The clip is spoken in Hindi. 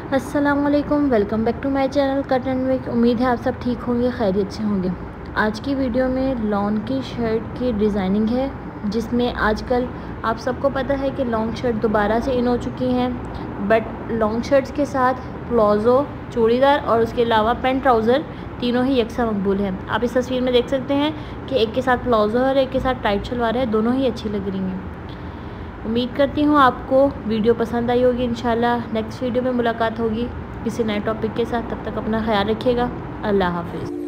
अस्सलामुअलैकुम, welcome back to my channel cut and make. उम्मीद है आप सब ठीक होंगे, खैरियत से होंगे। आज की वीडियो में लॉन की शर्ट की डिज़ाइनिंग है, जिसमें आजकल आप सबको पता है कि लॉन्ग शर्ट दोबारा से इन हो चुकी हैं। बट लॉन्ग शर्ट्स के साथ प्लाजो, चूड़ीदार और उसके अलावा पैंट ट्राउज़र तीनों ही यकसा मकबूल हैं। आप इस तस्वीर में देख सकते हैं कि एक के साथ प्लाजो है और एक के साथ टाइट शलवार है, दोनों ही अच्छी लग रही हैं। उम्मीद करती हूँ आपको वीडियो पसंद आई होगी। इंशाल्लाह नेक्स्ट वीडियो में मुलाकात होगी किसी नए टॉपिक के साथ। तब तक अपना ख्याल रखिएगा। अल्लाह हाफिज़।